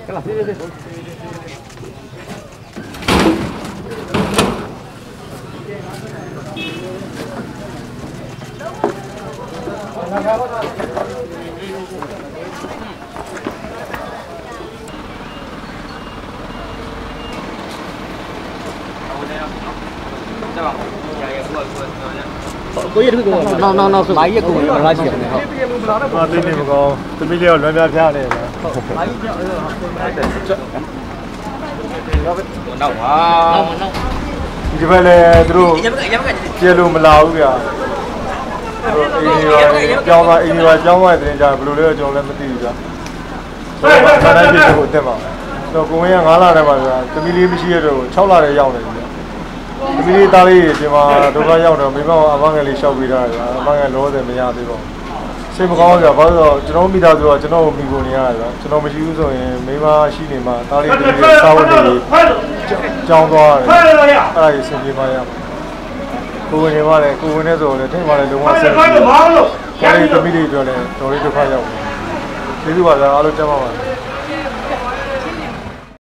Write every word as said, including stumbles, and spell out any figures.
ကိုရတခုကနောက်နောက်နောက်ဆိုမာကြီးကကိုယ်လာကြည့်တယ်ဟုတ်ဘာသိနေမကောင်းသမီးလေးကလွယ်လွယ်ဖျားနေတယ်ဟုတ်မာကြီးကြောက်ဟုတ်နောက်ပါနောက်နောက်ဒီဘက်လည်းသူတို့ကျေလို့မလာဘူးဗျာအင်းရောကြောင်းသွားအင်းရောကြောင်းသွားတဲ့တင်ကြဘယ်လိုလဲကျွန်တော်လည်းမသိဘူးဗျာဆိုတော့ခါတိုင်းပြည်ကိုအစ်စ်ပါတော့ကိုဝင်းကငါးလထဲမှာဗျာသမီးလေးမရှိရတော့ခြောက်လထဲရောက်နေပြီသမီးလေးသားလေးဒီမှာဒုက္ခရောက်တော့မိမကအမငယ်လေးရှောက်ပေးတာဗျာအမငယ်လောဆယ်မရသေးပါဘူးစိတ်မကောင်းကြဘာလို့ဆိုတော့ကျွန်တော်မိသားစုကကျွန်တော်ကိုမိကိုနေရတာဗျာကျွန်တော်မရှိဘူးဆိုရင်မိမရှိနေမှာသားလေးသမီးလေးစားဝတ်နေလေးကြောင်းသွားတယ်အဲ့ဒါကြီးဆင်ပြေပါရမှာကိုဝင်နေပါလေကိုဝင်နေဆိုလည်းထိမှလည်းလုံးဝဆက်ပြီးတော့ဒီသမီးလေးပြောလဲတော်လေးဒုက္ခရောက်တယ်ကျေးဇူးပါဗျာအားလုံးကျမ်းပါပါ